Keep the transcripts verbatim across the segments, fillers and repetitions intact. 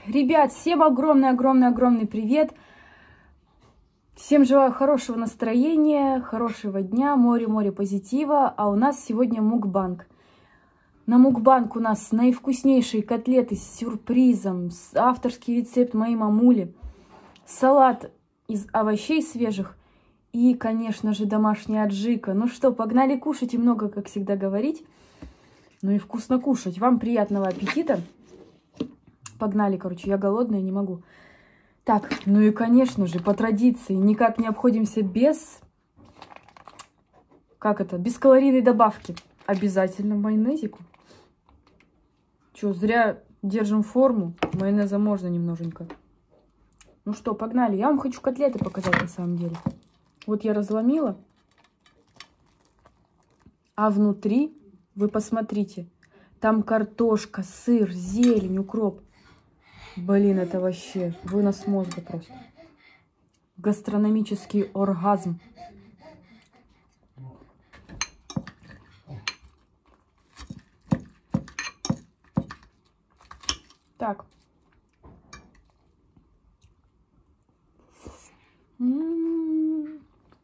Ребят, всем огромный-огромный-огромный привет. Всем желаю хорошего настроения, хорошего дня, море-море позитива. А у нас сегодня мукбанг. На мукбанг у нас наивкуснейшие котлеты с сюрпризом, авторский рецепт моей мамули, салат из овощей свежих и, конечно же, домашняя аджика. Ну что, погнали кушать и много, как всегда, говорить. Ну и вкусно кушать. Вам приятного аппетита. Погнали, короче, я голодная, не могу. Так, ну и, конечно же, по традиции, никак не обходимся без... Как это? Без калорийной добавки. Обязательно майонезику. Че, зря держим форму. Майонеза можно немноженько. Ну что, погнали. Я вам хочу котлеты показать на самом деле. Вот я разломила. А внутри, вы посмотрите, там картошка, сыр, зелень, укроп. Блин, это вообще вынос мозга просто. Гастрономический оргазм. Так. М-м-м.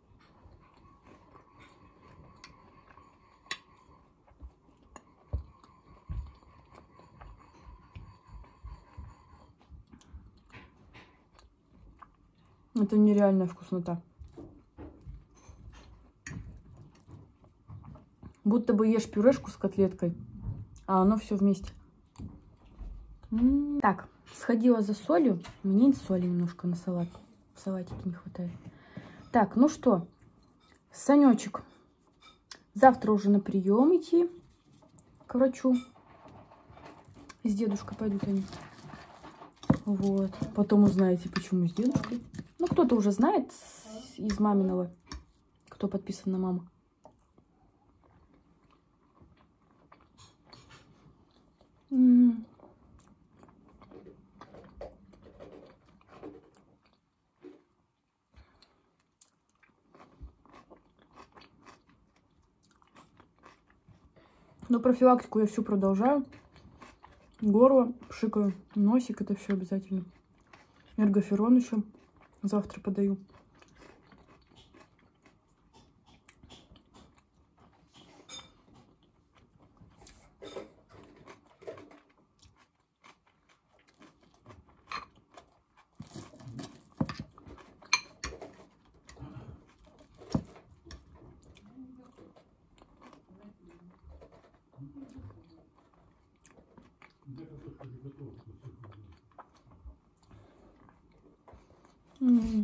Это нереальная вкуснота. Будто бы ешь пюрешку с котлеткой, а оно все вместе. М-м-м. Так, сходила за солью. Мне соли немножко на салат. В салатике не хватает. Так, ну что, Санечек. Завтра уже на прием идти к врачу. С дедушкой пойдут они. Вот. Потом узнаете, почему с дедушкой. Ну, кто-то уже знает из маминого, кто подписан на маму. М-м. Но профилактику я всю продолжаю. Горло пшикаю, носик, это все обязательно. Эргоферон еще завтра подаю. М-м.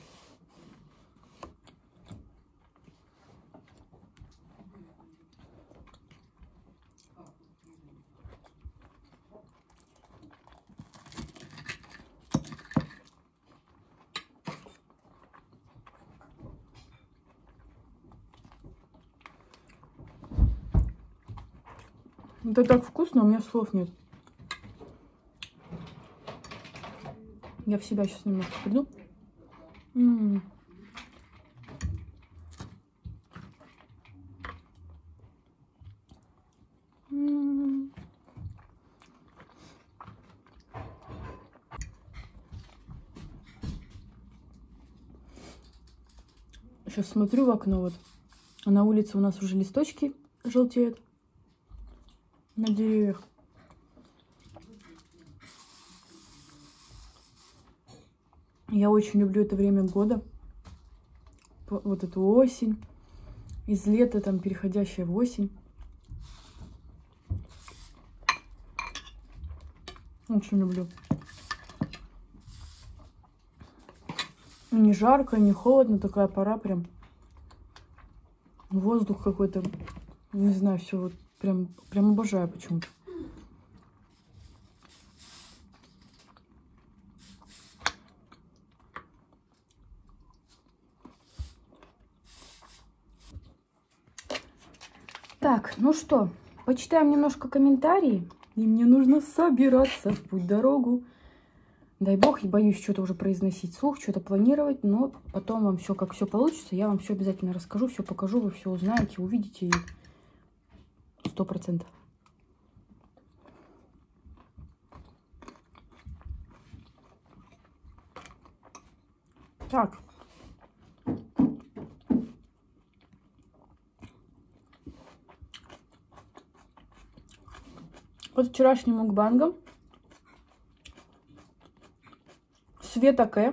Это так вкусно, у меня слов нет. Я в себя сейчас немножко приду. М-м. М-м. Сейчас смотрю в окно, вот. А на улице у нас уже листочки желтеют на деревьях. Я очень люблю это время года. Вот эту осень. Из лета, там, переходящая в осень. Очень люблю. Не жарко, не холодно. Такая пора прям. Воздух какой-то. Не знаю, все вот прям, прям обожаю почему-то. Так, ну что, почитаем немножко комментарии. И мне нужно собираться в путь-дорогу. Дай бог, я боюсь что-то уже произносить вслух, что-то планировать. Но потом вам все, как все получится, я вам все обязательно расскажу, все покажу, вы все узнаете, увидите. Сто процентов. Так. Под вчерашним мукбангом Света К.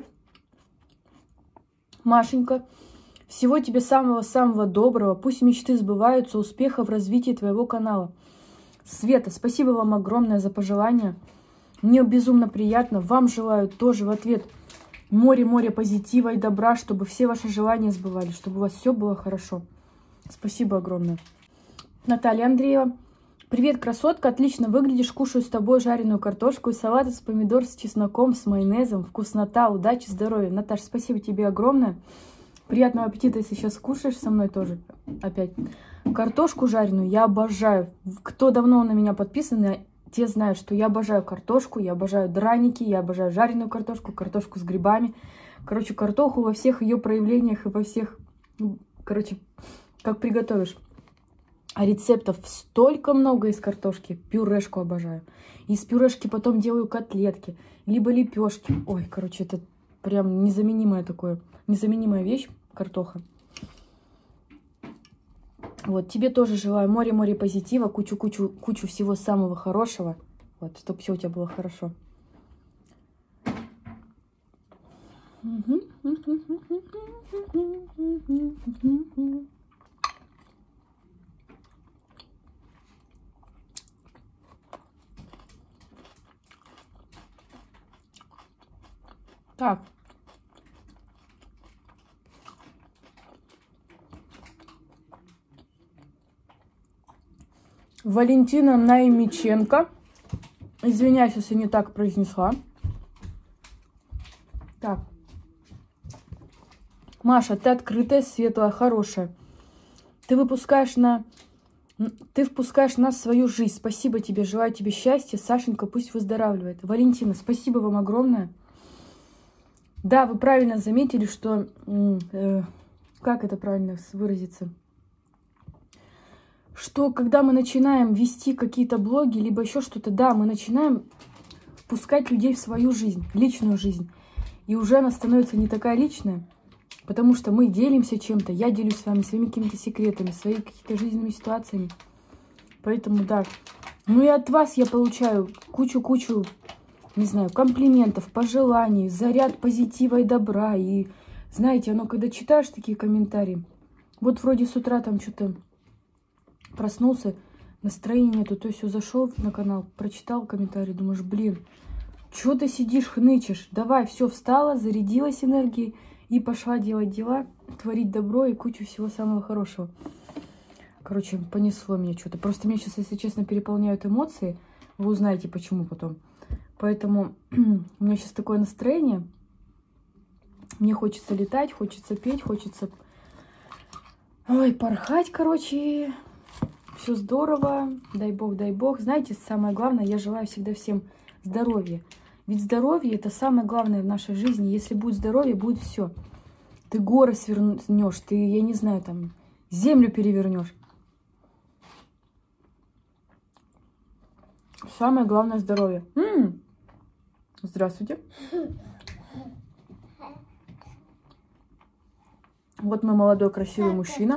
Машенька, всего тебе самого-самого доброго. Пусть мечты сбываются, успеха в развитии твоего канала. Света, спасибо вам огромное за пожелания. Мне безумно приятно. Вам желаю тоже в ответ море-море позитива и добра, чтобы все ваши желания сбывались, чтобы у вас все было хорошо. Спасибо огромное. Наталья Андреева. Привет, красотка, отлично выглядишь. Кушаю с тобой жареную картошку и салат из помидор с чесноком, с майонезом. Вкуснота, удачи, здоровья. Наташ, спасибо тебе огромное. Приятного аппетита, если сейчас кушаешь со мной тоже. Опять. Картошку жареную я обожаю. Кто давно на меня подписан, те знают, что я обожаю картошку, я обожаю драники, я обожаю жареную картошку, картошку с грибами. Короче, картоху во всех ее проявлениях и во всех... Короче, как приготовишь. А рецептов столько много из картошки. Пюрешку обожаю. Из пюрешки потом делаю котлетки. Либо лепешки. Ой, короче, это прям незаменимая такое. Незаменимая вещь, картоха. Вот, тебе тоже желаю море-море позитива. Кучу-кучу кучу всего самого хорошего. Вот, чтобы все у тебя было хорошо. Так. Валентина Наймиченко. Извиняюсь, если не так произнесла. Так. Маша, ты открытая, светлая, хорошая. Ты выпускаешь на... Ты впускаешь нас в свою жизнь. Спасибо тебе, желаю тебе счастья. Сашенька пусть выздоравливает. Валентина, спасибо вам огромное. Да, вы правильно заметили, что... Э, как это правильно выразиться? Что когда мы начинаем вести какие-то блоги, либо еще что-то, да, мы начинаем впускать людей в свою жизнь, личную жизнь. И уже она становится не такая личная, потому что мы делимся чем-то. Я делюсь с вами своими какими-то секретами, своими какими-то жизненными ситуациями. Поэтому, да. Ну и от вас я получаю кучу-кучу... не знаю, комплиментов, пожеланий, заряд позитива и добра. И знаете, оно, когда читаешь такие комментарии, вот вроде с утра там что-то проснулся, настроения нету, то есть зашел на канал, прочитал комментарий, думаешь, блин, что ты сидишь, хнычешь? Давай, все, встала, зарядилась энергией и пошла делать дела, творить добро и кучу всего самого хорошего. Короче, понесло меня что-то. Просто меня сейчас, если честно, переполняют эмоции. Вы узнаете, почему потом. Поэтому у меня сейчас такое настроение. Мне хочется летать, хочется петь, хочется... Ой, порхать, короче. Все здорово. Дай бог, дай бог. Знаете, самое главное, я желаю всегда всем здоровья. Ведь здоровье — это самое главное в нашей жизни. Если будет здоровье, будет все. Ты горы свернешь, ты, я не знаю, там, землю перевернешь. Самое главное — здоровье. М-м-м. Здравствуйте. Вот мой молодой красивый мужчина.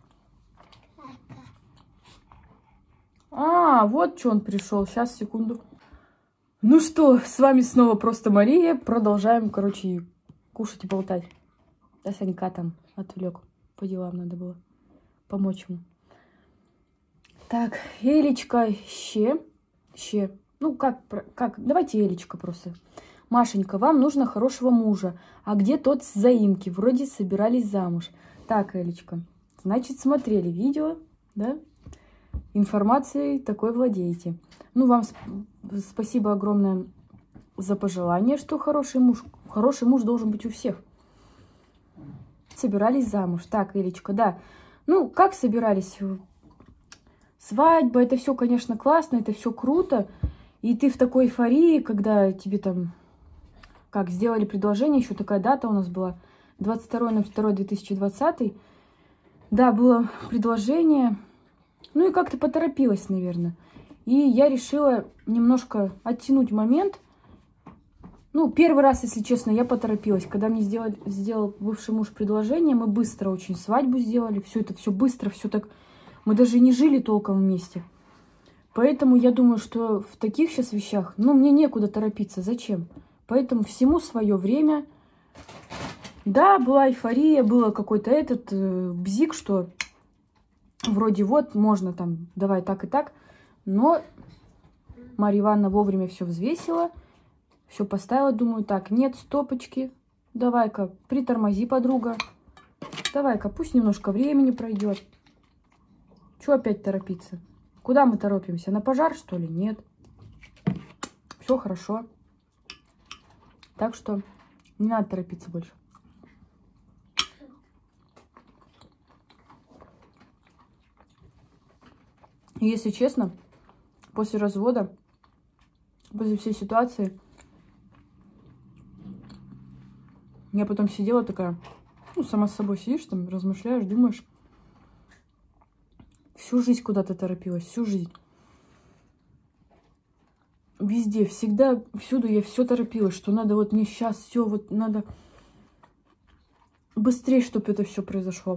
А, вот что он пришел. Сейчас, секунду. Ну что, с вами снова просто Мария. Продолжаем, короче, кушать и болтать. Да, Санька там отвлек. По делам надо было помочь ему. Так, Элечка, ще. Ще. Ну, как, как, давайте Элечка просто. Машенька, вам нужно хорошего мужа. А где тот с заимки? Вроде собирались замуж. Так, Элечка, значит, смотрели видео, да? Информацией такой владеете. Ну, вам спасибо огромное за пожелание, что хороший муж. Хороший муж должен быть у всех. Собирались замуж. Так, Элечка, да. Ну, как собирались? Свадьба, это все, конечно, классно, это все круто. И ты в такой эйфории, когда тебе там, как, сделали предложение, еще такая дата у нас была, двадцать второе ноль второе две тысячи двадцатый. Да, было предложение. Ну и как-то поторопилась, наверное. И я решила немножко оттянуть момент. Ну, первый раз, если честно, я поторопилась. Когда мне сделал, сделал бывший муж предложение, мы быстро очень свадьбу сделали. Все это все быстро, все так... Мы даже не жили толком вместе. Поэтому я думаю, что в таких сейчас вещах, ну, мне некуда торопиться. Зачем? Поэтому всему свое время. Да, была эйфория, было какой-то этот э, бзик, что вроде вот можно там, давай так и так. Но Марья Ивановна вовремя все взвесила. Все поставила, думаю, так, нет, стопочки, давай-ка, притормози, подруга. Давай-ка, пусть немножко времени пройдет. Чего опять торопиться? Куда мы торопимся? На пожар, что ли? Нет. Все хорошо. Так что не надо торопиться больше. И если честно, после развода, после всей ситуации, я потом сидела такая, ну, сама с собой сидишь, там, размышляешь, думаешь. Всю жизнь куда-то торопилась, всю жизнь. Везде, всегда, всюду я все торопилась, что надо вот мне сейчас все, вот надо быстрее, чтобы это все произошло.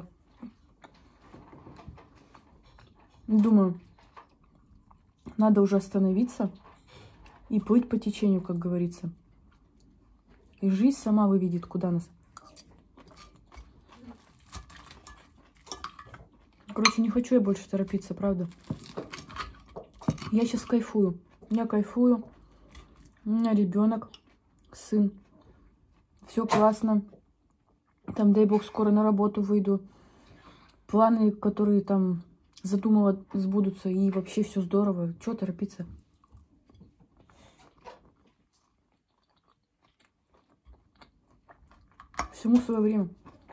Думаю, надо уже остановиться и плыть по течению, как говорится. И жизнь сама выведет, куда нас. Короче, не хочу я больше торопиться, правда. Я сейчас кайфую. Я кайфую. У меня ребенок, сын. Все классно. Там, дай бог, скоро на работу выйду. Планы, которые там задумала, сбудутся. И вообще все здорово. Чего торопиться? Всему свое время.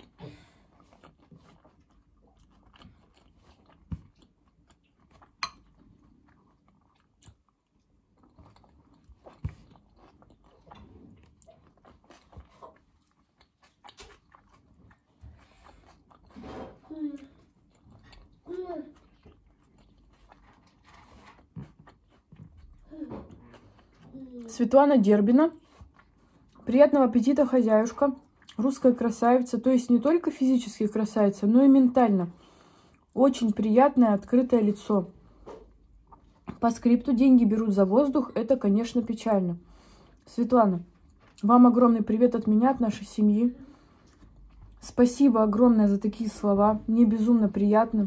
Светлана Дербина. Приятного аппетита, хозяюшка. Русская красавица. То есть не только физически красавица, но и ментально. Очень приятное, открытое лицо. По скрипту деньги берут за воздух. Это, конечно, печально. Светлана, вам огромный привет от меня, от нашей семьи. Спасибо огромное за такие слова. Мне безумно приятно.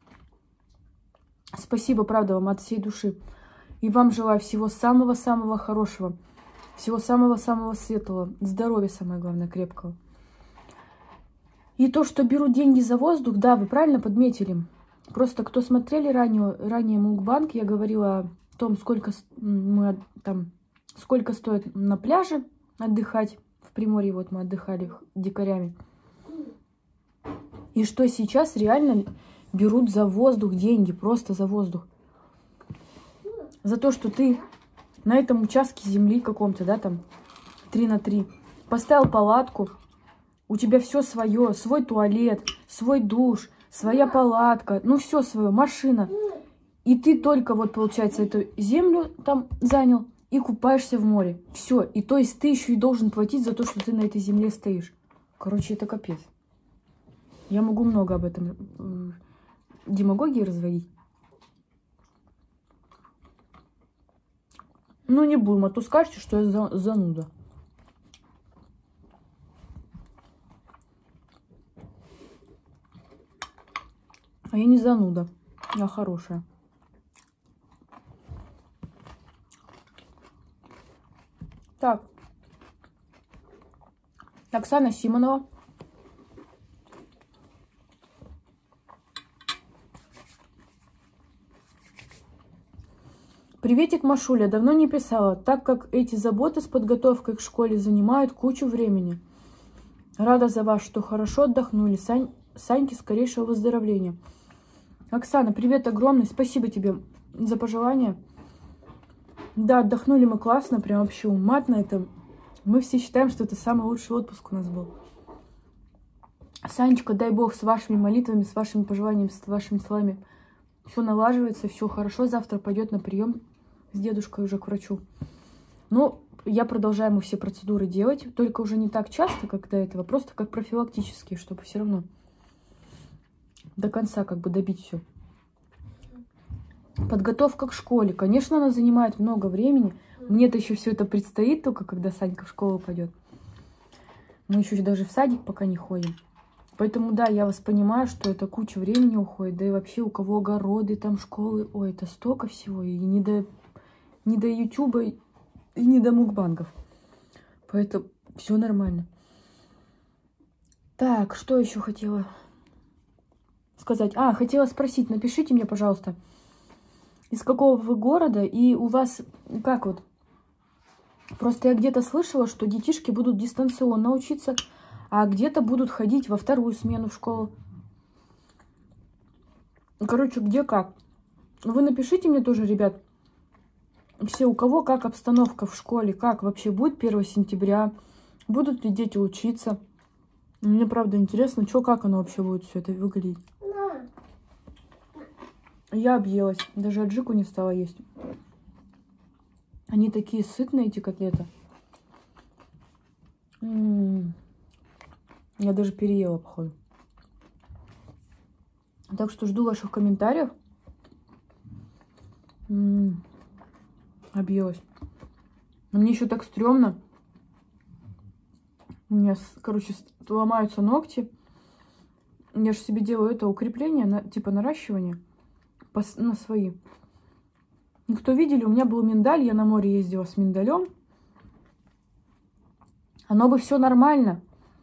Спасибо, правда, вам от всей души. И вам желаю всего самого-самого хорошего. Всего самого-самого светлого. Здоровья, самое главное, крепкого. И то, что берут деньги за воздух, да, вы правильно подметили. Просто кто смотрели ранее, ранее мукбанк, я говорила о том, сколько, мы, там, сколько стоит на пляже отдыхать. В Приморье вот мы отдыхали дикарями. И что сейчас реально берут за воздух деньги, просто за воздух. За то, что ты на этом участке земли каком-то, да, там, три на три, поставил палатку, у тебя все свое, свой туалет, свой душ, своя палатка, ну, все свое, машина. И ты только вот, получается, эту землю там занял и купаешься в море. Все. И то есть ты еще и должен платить за то, что ты на этой земле стоишь. Короче, это капец. Я могу много об этом э, демагогии разводить. Ну, не будем, а то скажете, что я за, зануда. А я не зануда. Я хорошая. Так. Оксана Симонова. Приветик, Машуля. Давно не писала, так как эти заботы с подготовкой к школе занимают кучу времени. Рада за вас, что хорошо отдохнули. Сань, Саньке скорейшего выздоровления. Оксана, привет огромный. Спасибо тебе за пожелания. Да, отдохнули мы классно, прям вообще уматно. Это... Мы все считаем, что это самый лучший отпуск у нас был. Санечка, дай бог, с вашими молитвами, с вашими пожеланиями, с вашими словами все налаживается, все хорошо. Завтра пойдет на прием с дедушкой уже к врачу. Но я продолжаю ему все процедуры делать, только уже не так часто, как до этого, просто как профилактические, чтобы все равно до конца как бы добить все. Подготовка к школе. Конечно, она занимает много времени. Мне-то еще все это предстоит, только когда Санька в школу пойдет. Мы еще даже в садик пока не ходим. Поэтому, да, я вас понимаю, что это куча времени уходит. Да и вообще у кого огороды, там школы. Ой, это столько всего. И не до, не до Ютуба, и не до мукбангов. Поэтому все нормально. Так, что еще хотела сказать? А, хотела спросить, напишите мне, пожалуйста, из какого вы города, и у вас как вот? Просто я где-то слышала, что детишки будут дистанционно учиться, а где-то будут ходить во вторую смену в школу. Короче, где как? Вы напишите мне тоже, ребят, все, у кого как обстановка в школе, как вообще будет первого сентября, будут ли дети учиться. Мне правда интересно, что, как оно вообще будет все это выглядеть. Я объелась, даже аджику не стала есть. Они такие сытные, эти котлеты. М-м-м. Я даже переела, походу. Так что жду ваших комментариев. М-м. Объелась. Но мне еще так стрёмно. У меня, короче, ломаются ногти. Я же себе делаю это укрепление, на, типа наращивание по, на свои. Ну, кто видели, у меня был миндаль, я на море ездила с миндалем. Оно бы все нормально.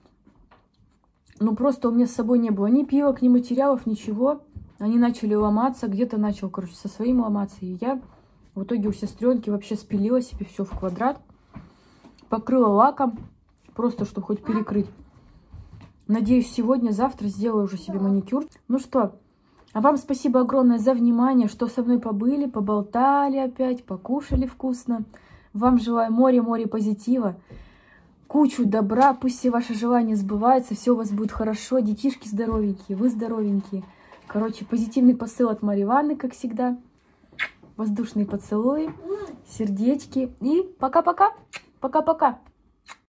Но просто у меня с собой не было ни пилок, ни материалов, ничего. Они начали ломаться, где-то начал, короче, со своим ломаться. И я в итоге у сестренки вообще спилила себе все в квадрат. Покрыла лаком, просто чтобы хоть перекрыть. Надеюсь, сегодня-завтра сделаю уже себе маникюр. Ну что, а вам спасибо огромное за внимание, что со мной побыли, поболтали опять, покушали вкусно. Вам желаю море-море позитива, кучу добра, пусть все ваши желания сбываются, все у вас будет хорошо, детишки здоровенькие, вы здоровенькие. Короче, позитивный посыл от Марьи Ивановны, как всегда. Воздушные поцелуи, сердечки и пока-пока, пока-пока.